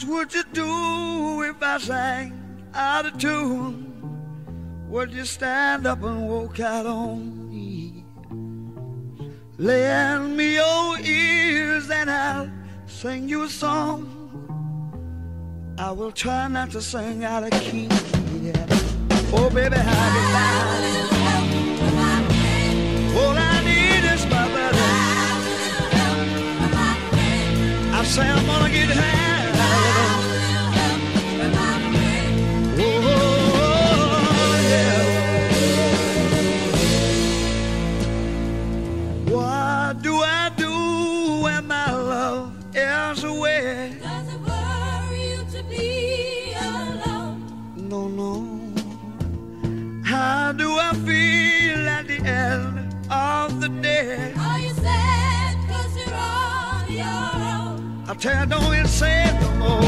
would you do if I sang out of tune? Would you stand up and walk out on me? Lend me your ears and I'll sing you a song. I will try not to sing out of key. Yeah. Oh, baby, how do I? All I need is my buddy. I say I'm gonna get high. What do I do when my love is away? Does it worry you to be alone? No, no. How do I feel at the end of the day? Are you sad 'cause you're on your own? I tell you, don't even say it no more.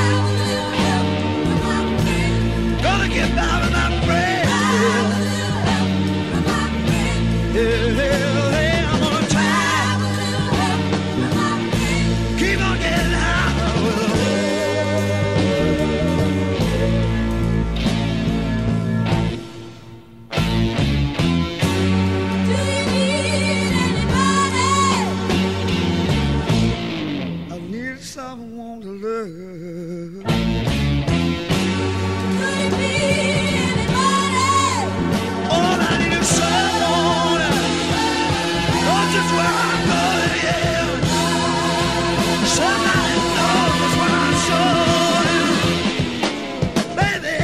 Gonna get by with my friend. Yeah, yeah, I'm gonna try. Keep on getting high. Do you need anybody? I need someone to love. Could it be anybody? All I need is someone. Knows just where I'm going, yeah. Somebody knows when I'm showing. Baby,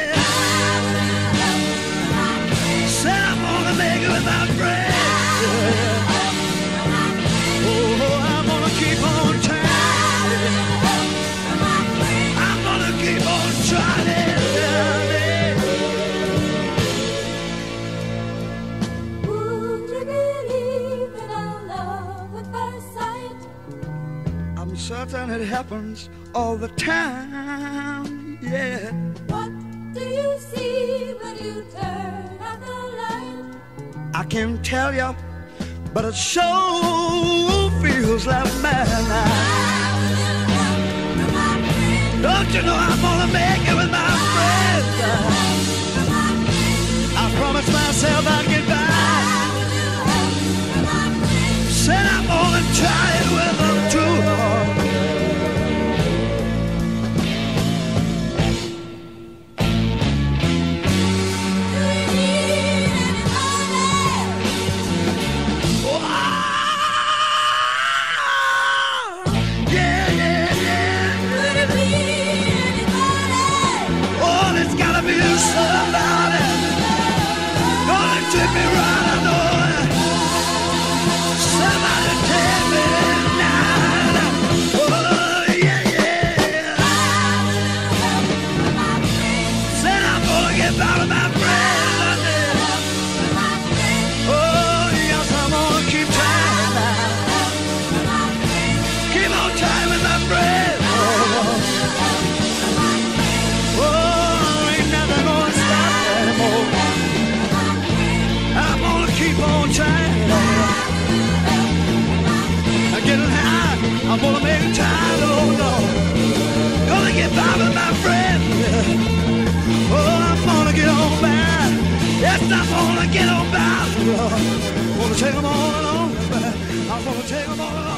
said I'm gonna make it with my friends. Oh, I'm gonna keep on trying. I'm gonna keep on trying. Would you believe in our love at first sight? I'm certain it happens all the time, yeah. What do you see when you turn out the light? I can't tell you, but it sure feels like midnight. Don't you know I'm gonna make it with my friends? I promised myself I'd get by. Said I'm gonna try it with them too. Somebody gonna take me right, I know it. Somebody take me tonight. Oh, yeah, yeah. Said I'm gonna get by with my friends. Oh, yes, I'm gonna keep trying now. Keep on trying with my friends. Keep on trying. I'm getting high. I'm gonna make it time. Oh no. Gonna get by with my friend. Oh, I'm gonna get on by. Yes, I'm gonna get on by. Gonna take them all along. I'm gonna take them all along.